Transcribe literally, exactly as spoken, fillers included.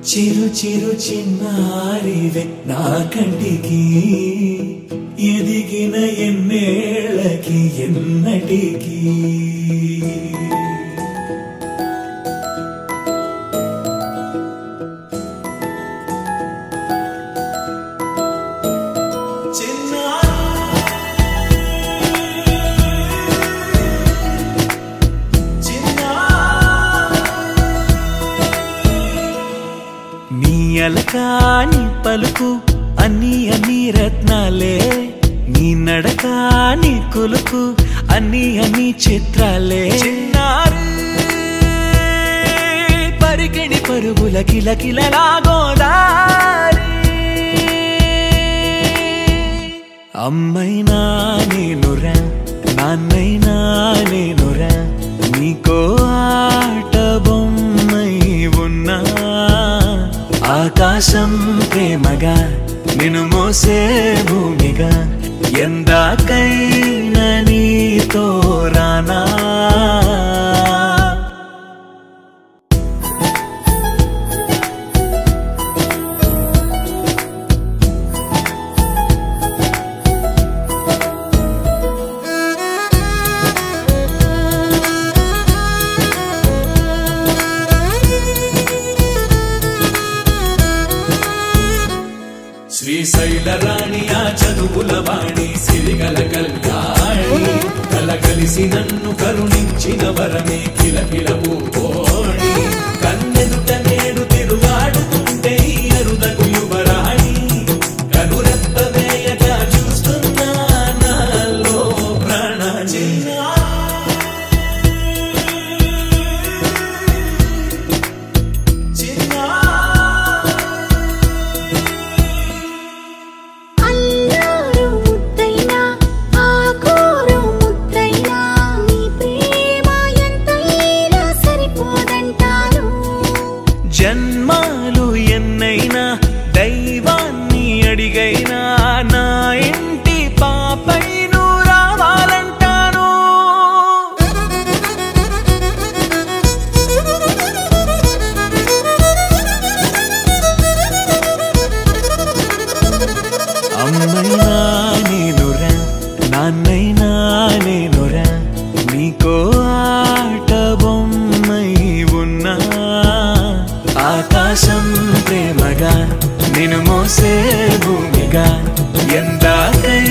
చిరు చిరు చిన్నారివే నా కంటికి ఎదిగిన ఎన్నేళ్ళకి ఎన్నటికి అలకాని పలుకు అన్ని అన్ని రత్నాలే నీ నడకాని కొలుకు అన్ని అన్ని చిత్రాలే పరికిణి పరుగుల కిల కిలలాగోదారి అమ్మైనా నేనురా నాన్నైనా నేనురా నీకో ఆట బొమ్మై ఉన్నా ఆకాశం ప్రేమగా నిన్ను మోసే భూమిగా ఎందాకైనా నీతో రానా శ్రీశైల రాణి ఆ చదువుల వాణి సిరిగల కళ్యాణి కలగలిసి నన్ను కరుణించిన వరమే కిలకిలవు కోణి కన్నెదుట నేడు తిరుగాడుతుంటే అరుదకు యువరాణి కనురెప్ప వేయగా చూస్తున్నా నాలో ప్రాణ జన్మాలు ఎన్నైనా దైవాన్ని అడిగైనా నా ఇంటి పాపైను రావాలంటాను అమ్మైనా నేనురా నాన్నైనా నేనురా నీకో ఆట బొమ్మై ఉన్నా ఆకాశం ప్రేమగా నిన్ను మోసే భూమిగా ఎందాకై